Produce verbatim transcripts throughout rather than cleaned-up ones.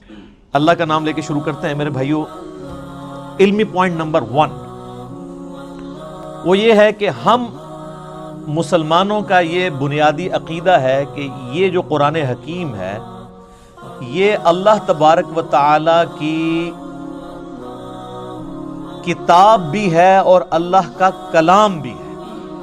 اللہ کا نام لے کے شروع کرتے ہیں میرے بھائیوں. علمی پوائنٹ نمبر ون وہ یہ ہے کہ ہم مسلمانوں کا یہ بنیادی عقیدہ ہے کہ یہ جو قرآن حکیم ہے یہ اللہ تبارک و تعالی کی کتاب بھی ہے اور اللہ کا کلام بھی ہے.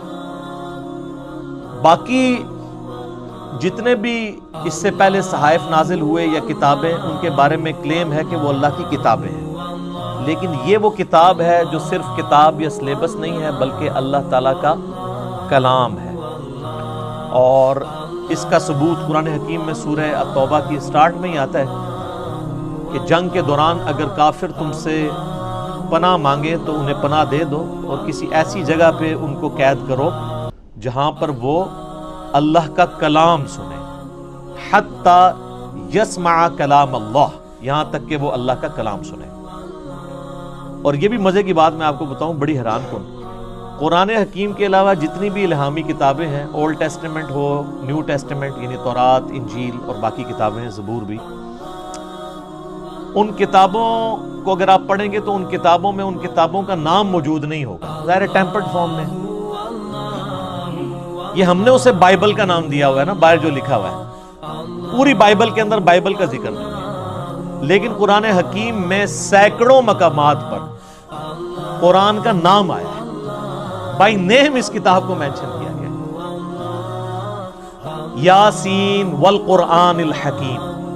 باقی جتنے بھی اس سے پہلے صحائف نازل ہوئے یا کتابیں ان کے بارے میں کلیم ہے کہ وہ اللہ کی کتابیں ہیں، لیکن یہ وہ کتاب ہے جو صرف کتاب یا سلیبس نہیں ہے بلکہ اللہ تعالیٰ کا کلام ہے. اور اس کا ثبوت قرآن حکیم میں سورہ التوبہ کی سٹارٹ میں ہی آتا ہے کہ جنگ کے دوران اگر کافر تم سے پناہ مانگے تو انہیں پناہ دے دو اور کسی ایسی جگہ پہ ان کو قید کرو جہاں پر وہ اللہ کا کلام سنے، حتی یسمع کلام اللہ، یہاں تک کہ وہ اللہ کا کلام سنے. اور یہ بھی مزے کی بات میں آپ کو بتاؤں بڑی حیران کن، قرآن حکیم کے علاوہ جتنی بھی الہامی کتابیں ہیں، اولڈ ٹیسٹمنٹ ہو، نیو ٹیسٹمنٹ یعنی تورات، انجیل اور باقی کتابیں ہیں، زبور بھی، ان کتابوں کو اگر آپ پڑھیں گے تو ان کتابوں میں ان کتابوں کا نام موجود نہیں ہوگا، ظاہر ٹیمپرڈ فارم میں. یہ ہم نے اسے بائبل کا نام دیا ہوا ہے نا، باہر جو لکھا ہوا ہے، پوری بائبل کے اندر بائبل کا ذکر نہیں ہے، لیکن قرآن حکیم میں سینکڑوں مقامات پر قرآن کا نام آیا ہے، بائی نیم اس کتاب کو مینشن کیا گیا ہے. یاسین والقرآن الحکیم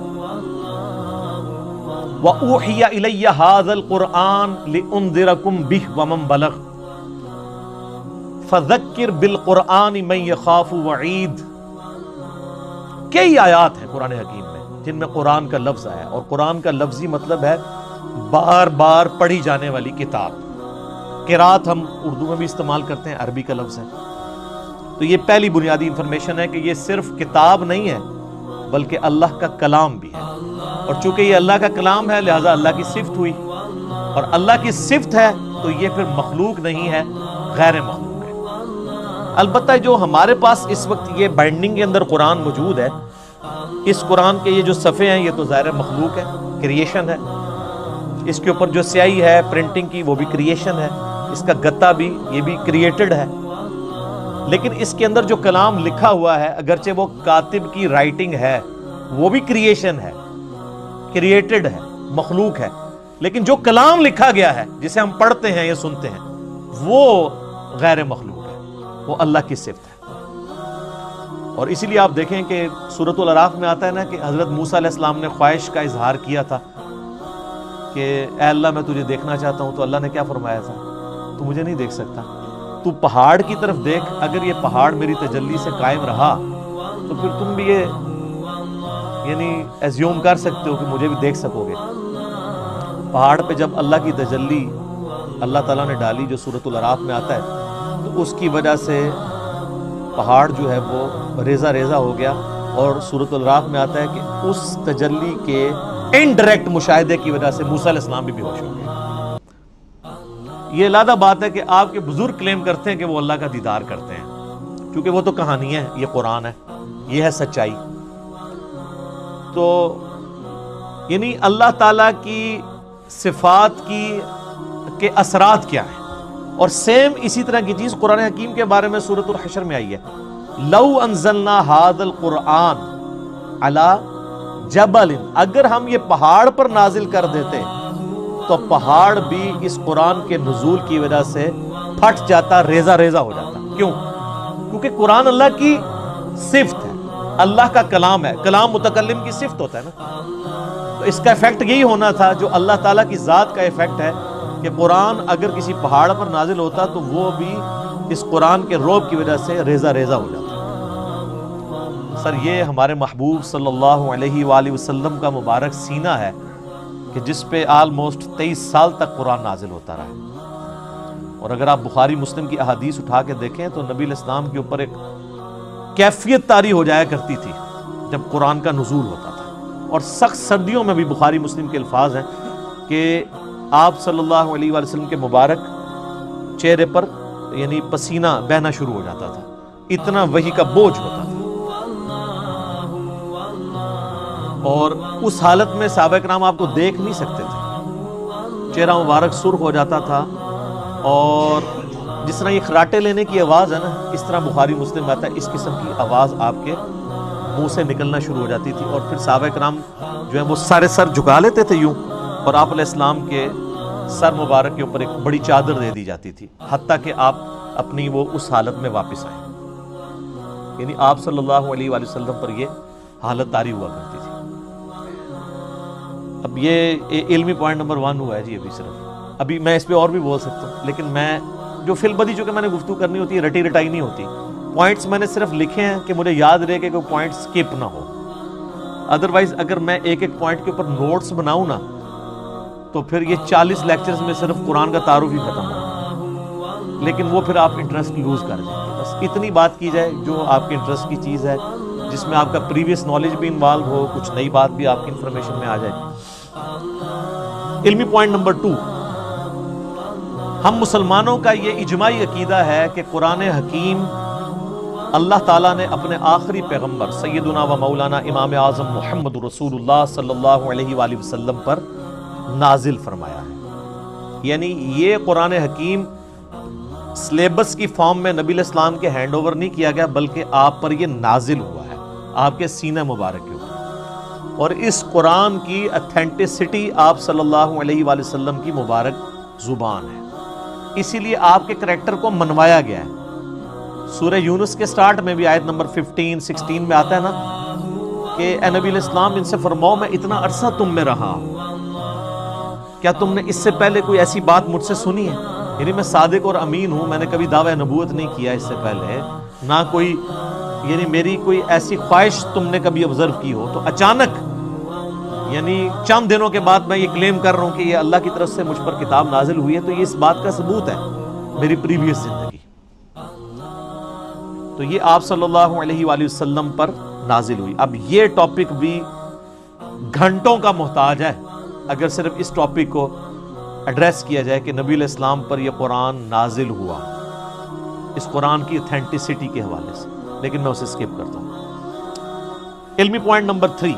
وَأُوحِيَ إِلَيَّ هَذَا الْقُرْآنُ لِأُنذِرَكُمْ بِهِ وَمَنْ بَلَغَ فَذَكِّرْ بِالْقُرْآنِ مَنْ يَخَافُ وَعِيدٍ. کئی آیات ہیں قرآن حکیم میں جن میں قرآن کا لفظ آیا، اور قرآن کا لفظی مطلب ہے بار بار پڑھی جانے والی کتاب. قرات ہم اردو میں بھی استعمال کرتے ہیں، عربی کا لفظ ہے. تو یہ پہلی بنیادی انفارمیشن ہے کہ یہ صرف کتاب نہیں ہے بلکہ اللہ کا کلام بھی ہے. اور چونکہ یہ اللہ کا کلام ہے لہٰذا اللہ کی صفت ہوئی، اور اللہ کی صفت ہے تو یہ پھر مخلوق نہیں ہے، غیر مخلوق ہے. البتہ جو ہمارے پاس اس وقت یہ بائنڈنگ کے اندر قرآن موجود ہے، اس قرآن کے یہ جو صفحے ہیں یہ تو ظاہر مخلوق ہے، کریشن ہے. اس کے اوپر جو سیاہی ہے پرنٹنگ کی وہ بھی کریشن ہے، اس کا گتا بھی یہ بھی کریٹڈ ہے. لیکن اس کے اندر جو کلام لکھا ہوا ہے اگرچہ وہ کاتب کی رائٹنگ ہے وہ بھی کریشن ہے، کریٹڈ ہے، مخلوق ہے، لیکن جو کلام لکھا گیا ہے جسے ہم پڑھتے ہیں یا سنتے ہیں وہ غیر مخلوق ہے، وہ اللہ کی صفت ہے. اور اسی لیے آپ دیکھیں کہ سورۃ الاعراف میں آتا ہے نا کہ حضرت موسیٰ علیہ السلام نے خواہش کا اظہار کیا تھا کہ اے اللہ میں تجھے دیکھنا چاہتا ہوں، تو اللہ نے کیا فرمایا تھا؟ تو مجھے نہیں دیکھ سکتا، تو پہاڑ کی طرف دیکھ، اگر یہ پہاڑ میری تجلی سے قائم رہا تو پھر تم بھی یہ یعنی ایزیوم کر سکتے ہو کہ مجھے بھی دیکھ سکو گے. پہاڑ پہ جب اللہ کی تجلی اللہ تعالیٰ نے ڈالی جو سورۃ الاعراف میں آتا ہے تو اس کی وجہ سے پہاڑ جو ہے وہ ریزہ ریزہ ہو گیا، اور سورۃ الاعراف میں آتا ہے کہ اس تجلی کے انڈائریکٹ مشاہدے کی وجہ سے موسیٰ علیہ السلام بھی بے ہوش ہو گئے. یہ علیحدہ بات ہے کہ آپ کے بزرگ کلیم کرتے ہیں کہ وہ اللہ کا دیدار کرتے ہیں، کیونکہ وہ تو کہانی ہے، یہ قرآن ہے، یہ ہے سچائی. تو یعنی اللہ تعالیٰ کی صفات کی کے اثرات کیا ہیں. اور سیم اسی طرح کی چیز قرآن حکیم کے بارے میں سورۃ الحشر میں آئی ہے، لو انزلنا ھذا القرآن علی جبل، اگر ہم یہ پہاڑ پر نازل کر دیتے تو پہاڑ بھی اس قرآن کے نزول کی وجہ سے پھٹ جاتا، ریزہ ریزہ ہو جاتا. کیوں؟ کیونکہ قرآن اللہ کی صفت ہے، اللہ کا کلام ہے، کلام متکلم کی صفت ہوتا ہے نا. تو اس کا ایفیکٹ یہی ہونا تھا جو اللہ تعالیٰ کی ذات کا ایفیکٹ ہے کہ قرآن اگر کسی پہاڑ پر نازل ہوتا تو وہ بھی اس قرآن کے روب کی وجہ سے ریزہ ریزہ ہو جاتا. سر یہ ہمارے محبوب صلی اللہ علیہ وآلہ وسلم کا مبارک سینہ ہے کہ جس پہ آلموسٹ تیئیس سال تک قرآن نازل ہوتا رہا. اور اگر آپ بخاری مسلم کی احادیث اٹھا کے دیکھیں تو نبی علیہ السلام کے اوپر ایک کیفیت طاری ہو جایا کرتی تھی جب قرآن کا نزول ہوتا تھا. اور سخت سردیوں میں بھی بخاری مسلم کے الفاظ ہیں کہ آپ صلی اللہ علیہ وآلہ وسلم کے مبارک چہرے پر یعنی پسینہ بہنا شروع ہو جاتا تھا، اتنا وحی کا بوجھ ہوتا تھا. اور اس حالت میں صحابہ کرام آپ کو دیکھ نہیں سکتے تھے، چہرہ مبارک سرخ ہو جاتا تھا، اور جس طرح یہ خراٹے لینے کی آواز ہے نا، اس طرح بخاری مسلم میں آتا ہے اس قسم کی آواز آپ کے منہ سے نکلنا شروع ہو جاتی تھی، اور پھر صحابہ کرام جو ہے وہ سارے سر جھکا لیتے تھے یوں، اور آپ علیہ السلام کے سر مبارک کے اوپر ایک بڑی چادر دے دی جاتی تھی، حتیٰ کہ آپ اپنی وہ اس حالت میں واپس آئے. یعنی آپ صلی اللہ علیہ وآلہ وسلم پر یہ حالت طاری ہوا کرتی تھی. اب یہ علمی پوائنٹ نمبر ون ہوا ہے جی. ابھی صرف ابھی میں اس پہ اور بھی بول سکتا ہوں، لیکن میں جو فی البدی جو کہ میں نے گفتگو کرنی ہوتی ہے رٹی رٹائی نہیں ہوتی. پوائنٹس میں نے صرف لکھے ہیں کہ مجھے یاد رہے کہ کوئی پوائنٹ سکپ نہ ہو. ادروائز اگر میں ایک ایک پوائنٹ کے اوپر نوٹس بناؤں نا تو پھر یہ چالیس لیکچرز میں صرف قرآن کا تعارف ہی ختم ہو، لیکن وہ پھر آپ انٹرسٹ لوز کر جائیں گے. بس اتنی بات کی جائے جو آپ کے انٹرسٹ کی چیز ہے، جس میں آپ کا پریویس نالج بھی انوالو ہو، کچھ نئی بات بھی آپ کی انفارمیشن میں آ جائے. علمی پوائنٹ نمبر ٹو، ہم مسلمانوں کا یہ اجماعی عقیدہ ہے کہ قرآن حکیم اللہ تعالیٰ نے اپنے آخری پیغمبر سیدنا و مولانا امام اعظم محمد رسول اللہ صلی اللہ علیہ وآلہ وسلم پر نازل فرمایا ہے. یعنی یہ قرآن حکیم سلیبس کی فارم میں نبی علیہ السلام کے ہینڈ اوور نہیں کیا گیا، بلکہ آپ پر یہ نازل ہوا ہے، آپ کے سینہ مبارک کے اوپر. اور اس قرآن کی اتھینٹسٹی آپ صلی اللہ علیہ وآلہ وسلم کی مبارک زبان ہے، اسی لیے آپ کے کریکٹر کو منوایا گیا ہے. سورہ یونس کے سٹارٹ میں بھی آیت نمبر ففٹین سکسٹین میں آتا ہے نا کہ اے نبی علیہ السلام ان سے فرماؤ میں اتنا عرصہ تم میں رہا، کیا تم نے اس سے پہلے کوئی ایسی بات مجھ سے سنی ہے؟ یعنی میں صادق اور امین ہوں، میں نے کبھی دعوی نبوت نہیں کیا اس سے پہلے، نہ کوئی یعنی میری کوئی ایسی خواہش تم نے کبھی آبزرو کی ہو، تو اچانک یعنی چند دنوں کے بعد میں یہ کلیم کر رہا ہوں کہ یہ اللہ کی طرف سے مجھ پر کتاب نازل ہوئی ہے، تو یہ اس بات کا ثبوت ہے میری پریویس زندگی. تو یہ آپ صلی اللہ علیہ وآلہ وسلم پر نازل ہوئی. اب یہ ٹاپک بھی گھنٹوں کا محتاج ہے اگر صرف اس ٹاپک کو ایڈریس کیا جائے کہ نبی علیہ السلام پر یہ قرآن نازل ہوا، اس قرآن کی اتھینٹسٹی کے حوالے سے، لیکن میں اسے سکپ کرتا ہوں. علمی پوائنٹ نمبر تھری،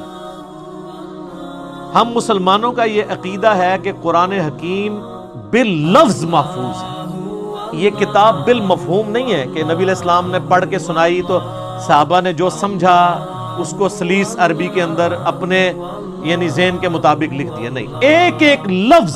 ہم مسلمانوں کا یہ عقیدہ ہے کہ قرآن حکیم باللفظ محفوظ ہے. یہ کتاب بالمفہوم نہیں ہے کہ نبی علیہ السلام نے پڑھ کے سنائی تو صحابہ نے جو سمجھا اس کو سلیس عربی کے اندر اپنے یعنی ذہن کے مطابق لکھ دیا. نہیں، ایک ایک لفظ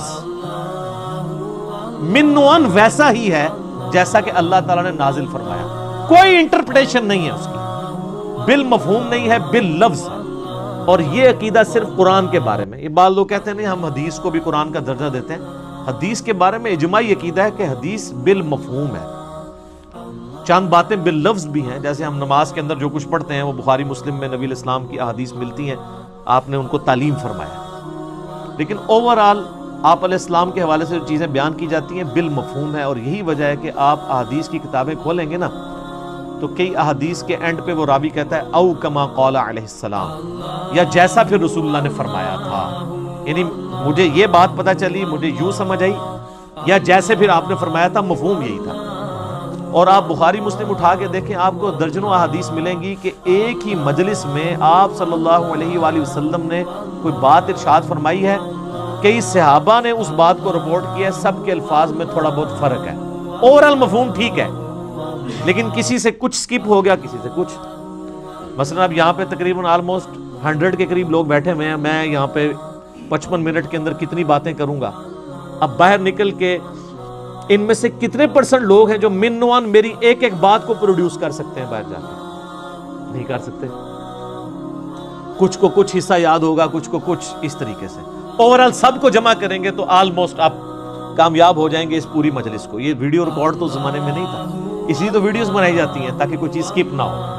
من و عن ویسا ہی ہے جیسا کہ اللہ تعالیٰ نے نازل فرمایا، کوئی انٹرپریٹیشن نہیں ہے اس کی، بالمفہوم نہیں ہے، باللفظ ہے. اور یہ عقیدہ صرف قرآن کے بارے میں. یہ بعض لوگ کہتے ہیں نہیں ہم حدیث کو بھی قرآن کا درجہ دیتے ہیں. حدیث کے بارے میں اجماعی عقیدہ ہے کہ حدیث بالمفہوم ہے. چند باتیں باللفظ بھی ہیں، جیسے ہم نماز کے اندر جو کچھ پڑھتے ہیں وہ بخاری مسلم میں نبی علیہ السلام کی احادیث ملتی ہیں، آپ نے ان کو تعلیم فرمایا. لیکن اوورآل آپ علیہ السلام کے حوالے سے جو چیزیں بیان کی جاتی ہیں بالمفہوم ہے. اور یہی وجہ ہے کہ آپ احادیث کی کتابیں کھولیں گے نا تو کئی احادیث کے اینڈ پہ وہ راوی کہتا ہے او کما قال علیہ السلام، یا جیسا پھر رسول اللہ نے فرمایا تھا. یعنی مجھے یہ بات پتہ چلی، مجھے یوں سمجھ آئی، یا جیسے پھر آپ نے فرمایا تھا، مفہوم یہی تھا. اور آپ بخاری مسلم اٹھا کے دیکھیں، آپ کو درجنوں احادیث ملیں گی کہ ایک ہی مجلس میں آپ صلی اللہ علیہ وآلہ وسلم نے کوئی بات ارشاد فرمائی ہے، کئی صحابہ نے اس بات کو رپورٹ کیا ہے، سب کے الفاظ میں تھوڑا بہت فرق ہے. اوورال مفہوم ٹھیک ہے، لیکن کسی سے کچھ سکپ ہو گیا، کسی سے کچھ. مثلا اب یہاں پہ تقریباً آلموسٹ ہنڈریڈ کے قریب لوگ بیٹھے ہوئے ہیں، میں یہاں پہ پچپن منٹ کے اندر کتنی باتیں کروں گا. اب باہر نکل کے ان میں سے کتنے پرسنٹ لوگ ہیں جو من و عن میری ایک ایک بات کو پروڈیوس کر سکتے ہیں؟ باہر جا کے نہیں کر سکتے. کچھ کو کچھ حصہ یاد ہوگا، کچھ کو کچھ، اس طریقے سے. اوورال سب کو جمع کریں گے تو آلموسٹ آپ کامیاب ہو جائیں گے اس پوری مجلس کو. یہ ویڈیو ریکارڈ تو اس زمانے میں نہیں تھا، اس لیے تو ویڈیوز بنائی جاتی ہیں تاکہ کوئی چیز سکپ نہ ہو.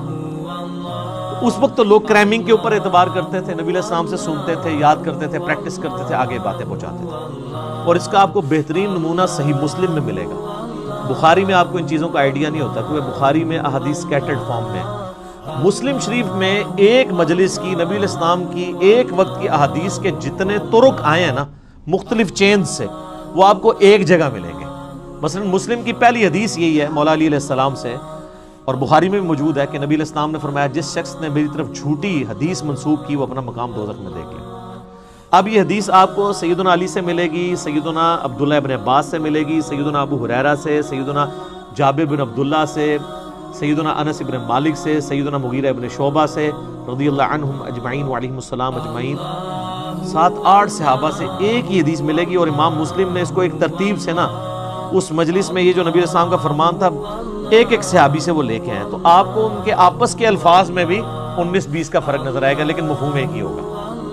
اس وقت تو لوگ کرائمنگ کے اوپر اعتبار کرتے تھے، نبی علیہ السلام سے سنتے تھے، یاد کرتے تھے، پریکٹس کرتے تھے، آگے باتیں پہنچاتے تھے. اور اس کا آپ کو بہترین نمونہ صحیح مسلم میں ملے گا. بخاری میں آپ کو ان چیزوں کا آئیڈیا نہیں ہوتا کیونکہ بخاری میں احادیث سکیٹرڈ فارم میں. مسلم شریف میں ایک مجلس کی نبی علیہ السلام کی ایک وقت کی احادیث کے جتنے طرق آئے ہیں نا مختلف چینز سے، وہ آپ کو ایک جگہ ملیں گے. مثلا مسلم کی پہلی حدیث یہی ہے مولا علی علیہ السلام سے اور بخاری میں بھی موجود ہے کہ نبی علیہ السلام نے فرمایا جس شخص نے میری طرف جھوٹی حدیث منسوب کی وہ اپنا مقام دوزخ میں دیکھ لے۔ اب یہ حدیث آپ کو سیدنا علی سے ملے گی، سیدنا عبداللہ ابن عباس سے ملے گی، سیدنا ابو ہریرہ سے، سیدنا جابر بن عبداللہ سے، سیدنا انس ابن مالک سے، سیدنا مغیرہ ابن شعبہ سے رضی اللہ عنہم اجمعین وعلیہم السلام اجمعین، سات آٹھ صحابہ سے ایک ہی حدیث ملے گی۔ اور امام مسلم نے اس کو ایک ترتیب سے نا اس مجلس میں، یہ جو نبی علیہ السلام کا فرمان تھا، ایک ایک صحابی سے وہ لے کے ہیں، تو آپ کو ان کے آپس کے الفاظ میں بھی انیس بیس کا فرق نظر آئے گا، لیکن مفہوم ایک ہی ہوگا۔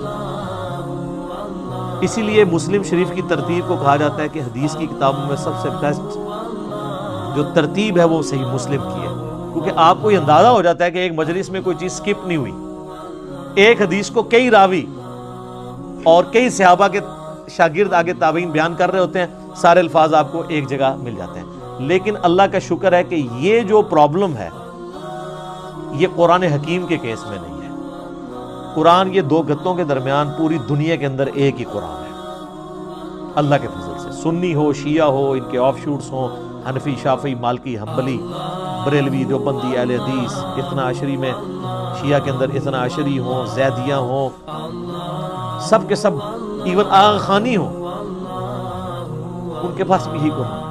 اسی لیے مسلم شریف کی ترتیب کو کہا جاتا ہے کہ حدیث کی کتابوں میں سب سے بیسٹ جو ترتیب ہے وہ صحیح مسلم کی ہے، کیونکہ آپ کو یہ اندازہ ہو جاتا ہے کہ ایک مجلس میں کوئی چیز سکپ نہیں ہوئی، ایک حدیث کو کئی راوی اور کئی صحابہ کے شاگرد آگے تابعین بیان کر رہے ہوتے ہیں، سارے الفاظ آپ کو ایک جگہ مل جاتے ہیں۔ لیکن اللہ کا شکر ہے کہ یہ جو پرابلم ہے یہ قرآن حکیم کے کیس میں نہیں ہے۔ قرآن یہ دو گتوں کے درمیان پوری دنیا کے اندر ایک ہی قرآن ہے اللہ کے فضل سے، سنی ہو، شیعہ ہو، ان کے آف شوٹس ہوں، حنفی، شافعی، مالکی، حنبلی، بریلوی، دیوبندی، اہل حدیث، اثنا عشری میں شیعہ کے اندر اثنا عشری ہوں، زیدیہ ہوں، سب کے سب، ایون آغا خانی ہوں، ان کے پاس بھی یہی قرآن ہے۔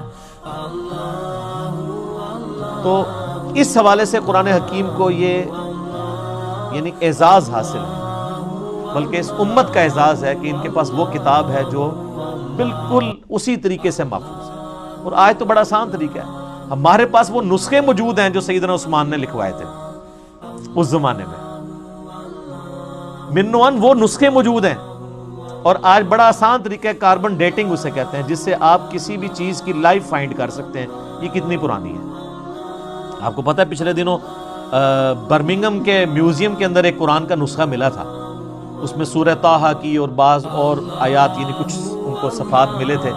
تو اس حوالے سے قرآن حکیم کو یہ یعنی اعزاز حاصل ہے، بلکہ اس امت کا اعزاز ہے کہ ان کے پاس وہ کتاب ہے جو بالکل اسی طریقے سے محفوظ ہے۔ اور آج تو بڑا آسان طریقہ ہے، ہمارے پاس وہ نسخے موجود ہیں جو سیدنا عثمان نے لکھوائے تھے اس زمانے میں، من وان وہ نسخے موجود ہیں، اور آج بڑا آسان طریقہ ہے، کاربن ڈیٹنگ اسے کہتے ہیں، جس سے آپ کسی بھی چیز کی لائف فائنڈ کر سکتے ہیں یہ کتنی پرانی ہے۔ آپ کو پتہ ہے پچھلے دنوں برمنگم کے میوزیم کے اندر ایک قرآن کا نسخہ ملا تھا، اس میں سورہ طٰہٰ کی اور بعض اور آیات یعنی کچھ ان کو صفحات ملے تھے،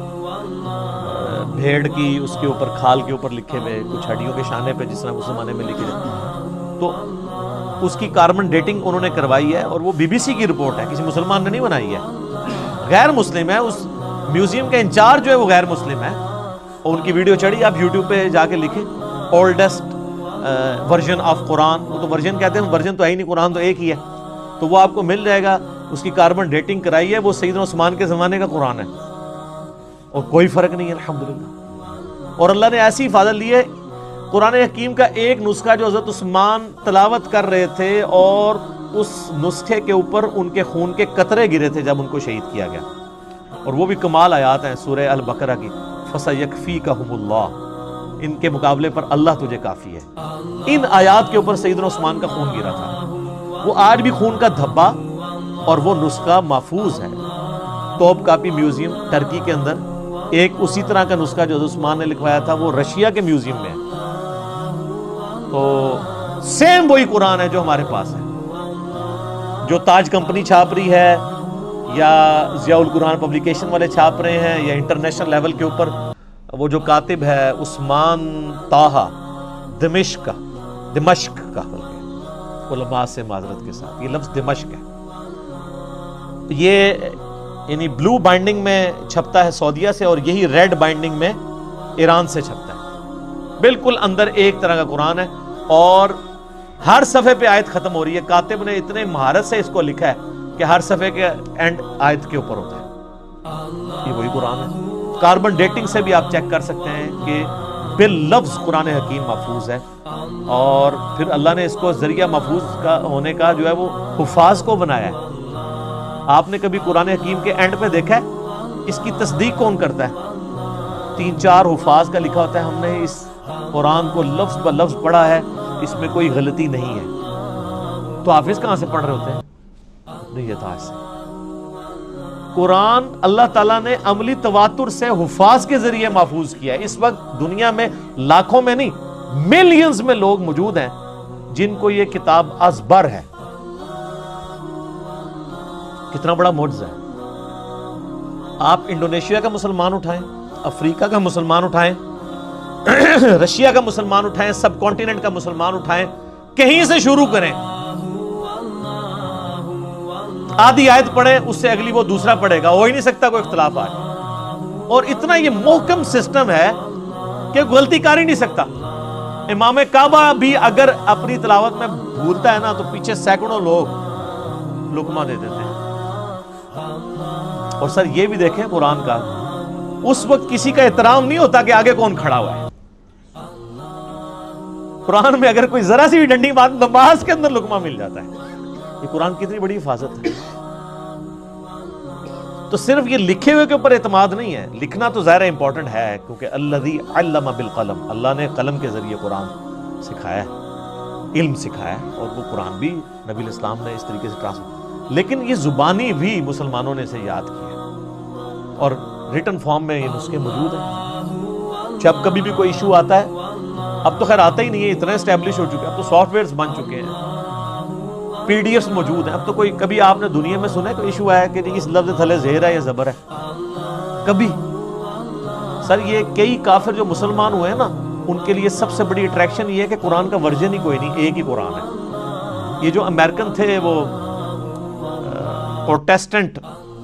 بھیڑ کی اس کے اوپر کھال کے اوپر لکھے ہوئے، کچھ ہڈیوں کے شانے پہ جس طرح اس زمانے میں لکھے جاتے، تو اس کی کاربن ڈیٹنگ انہوں نے کروائی ہے، اور وہ بی بی سی کی رپورٹ ہے، کسی مسلمان نے نہیں بنائی ہے، غیر مسلم ہے، اس میوزیم کا انچارج جو ہے وہ غیر مسلم ہے، اور ان کی ویڈیو چڑھی، آپ یوٹیوب پہ جا کے لکھیں اولڈسٹ ورژن آف قرآن، وہ تو ورژن کہتے ہیں، ورژن تو ہے ہی نہیں، قرآن تو ایک ہی ہے، تو وہ آپ کو مل جائے گا، اس کی کاربن ڈیٹنگ کرائی ہے، وہ سیدنا عثمان کے زمانے کا قرآن ہے، اور کوئی فرق نہیں ہے الحمدللہ۔ اور اللہ نے ایسی حفاظت لی ہے، قرآن حکیم کا ایک نسخہ جو حضرت عثمان تلاوت کر رہے تھے، اور اس نسخے کے اوپر ان کے خون کے قطرے گرے تھے جب ان کو شہید کیا گیا، اور وہ بھی کمال آیات ہیں سورہ البقرہ کی، فَسَيَكْفِيكَهُمُ اللَّهُ، ان کے مقابلے پر اللہ تجھے کافی ہے۔ ان آیات کے اوپر سیدنا عثمان کا خون گرا تھا، وہ آج بھی خون کا دھبا اور وہ نسخہ محفوظ ہے توپ کاپی میوزیم ٹرکی کے اندر۔ ایک اسی طرح کا نسخہ جو عثمان نے لکھوایا تھا وہ رشیا کے میوزیم میں ہے، تو سیم وہی قرآن ہے جو ہمارے پاس ہے، جو تاج کمپنی چھاپ رہی ہے یا ضیاء القرآن پبلیکیشن والے چھاپ رہے ہیں، یا انٹرنیشنل لیول کے اوپر وہ جو کاتب ہے عثمان طٰہٰ دمشق کا دمشق کا علماء سے معذرت کے ساتھ، یہ لفظ دمشق ہے، یہ یعنی بلو بائنڈنگ میں چھپتا ہے سعودیہ سے، اور یہی ریڈ بائنڈنگ میں ایران سے چھپتا ہے، بالکل اندر ایک طرح کا قرآن ہے، اور ہر صفحے پہ آیت ختم ہو رہی ہے، کاتب نے اتنے مہارت سے اس کو لکھا ہے کہ ہر صفحے کے اینڈ آیت کے اوپر ہوتا ہے، یہ وہی قرآن ہے۔ کاربن ڈیٹنگ سے بھی آپ چیک کر سکتے ہیں کہ باللفظ قرآن حکیم محفوظ ہے، اور پھر اللہ نے اس کو ذریعہ محفوظ کا ہونے کا جو ہے وہ حفاظ کو بنایا ہے۔ آپ نے کبھی قرآن حکیم کے اینڈ پہ دیکھا ہے اس کی تصدیق کون کرتا ہے؟ تین چار حفاظ کا لکھا ہوتا ہے ہم نے اس قرآن کو لفظ ب لفظ پڑھا ہے، اس میں کوئی غلطی نہیں ہے۔ تو حافظ کہاں سے پڑھ رہے ہوتے ہیں؟ نہیں، یہ تھا سے قرآن اللہ تعالیٰ نے عملی تواتر سے حفاظ کے ذریعے محفوظ کیا ہے۔ اس وقت دنیا میں لاکھوں میں نہیں ملینز میں لوگ موجود ہیں جن کو یہ کتاب ازبر ہے۔ کتنا بڑا معجزہ ہے۔ آپ انڈونیشیا کا مسلمان اٹھائیں، افریقہ کا مسلمان اٹھائیں، رشیا کا مسلمان اٹھائیں، سب کانٹیننٹ کا مسلمان اٹھائیں، کہیں سے شروع کریں، آدھی آیت پڑھیں، اس سے اگلی وہ دوسرا پڑھے گا، ہو ہی نہیں سکتا کوئی اختلاف آج، اور اتنا یہ محکم سسٹم ہے کہ غلطی کر ہی نہیں سکتا۔ امام کعبہ بھی اگر اپنی تلاوت میں بھولتا ہے نا تو پیچھے سینکڑوں لوگ لقمہ دے دیتے ہیں. اور سر یہ بھی دیکھیں قرآن کا، اس وقت کسی کا احترام نہیں ہوتا کہ آگے کون کھڑا ہوا ہے. قرآن میں اگر کوئی ذرا سی بھی ڈنڈی بات نماز کے اندر لقمہ مل جاتا ہے. یہ قرآن کی اتنی بڑی حفاظت ہے. تو صرف یہ لکھے ہوئے کے اوپر اعتماد نہیں ہے، لکھنا تو ظاہر امپورٹنٹ ہے، کیونکہ الذی علم بالقلم، اللہ نے قلم کے ذریعے قرآن سکھایا ہے، علم سکھایا ہے، اور وہ قرآن بھی نبی علیہ السلام نے اس طریقے سے ٹرانسلیٹ. لیکن یہ زبانی بھی مسلمانوں نے اسے یاد کیا ہے، اور ریٹن فارم میں یہ نسخے موجود ہیں. جب کبھی بھی کوئی ایشو آتا ہے، اب تو خیر آتا ہی نہیں ہے، اتنا اسٹیبلش ہو چکے ہیں، اب تو سافٹ ویئرز بن چکے ہیں، پی ڈی ایفs موجود ہیں. اب تو کوئی کبھی آپ نے دنیا میں سنا ہے کوئی ایشو آیا کہ اس لفظ تھلے زہر ہے یا زبر ہے؟ کبھی؟ سر یہ کئی کافر جو مسلمان ہوئے ہیں نا، ان کے لیے سب سے بڑی اٹریکشن یہ ہے کہ قرآن کا ورژن ہی کوئی نہیں، ایک ہی قرآن ہے. یہ جو امریکن تھے وہ Protestant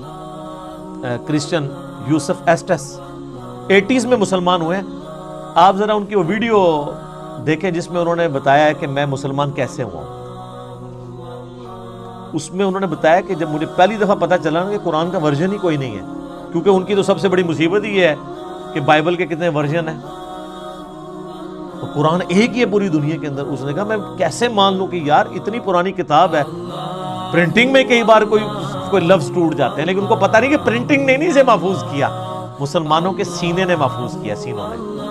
Christian Yusuf Estes eighties میں مسلمان ہوئے ہیں. آپ ذرا ان کی وہ ویڈیو دیکھیں جس میں انہوں نے بتایا ہے کہ میں مسلمان کیسے ہوا. اس میں انہوں نے بتایا کہ جب مجھے پہلی دفعہ پتہ چلا کہ قرآن کا ورژن ہی کوئی نہیں ہے، کیونکہ ان کی تو سب سے بڑی مصیبت ہی ہے کہ بائبل کے کتنے ورژن ہیں، تو قرآن ایک ہی ہے پوری دنیا کے اندر. اس نے کہا میں کیسے مان لوں کہ یار اتنی پرانی کتاب ہے، پرنٹنگ میں کئی بار کوئی کوئی لفظ ٹوٹ جاتے ہیں، لیکن ان کو پتہ نہیں کہ پرنٹنگ نے نہیں اسے محفوظ کیا، مسلمانوں کے سینے نے محفوظ کیا، سینوں نے.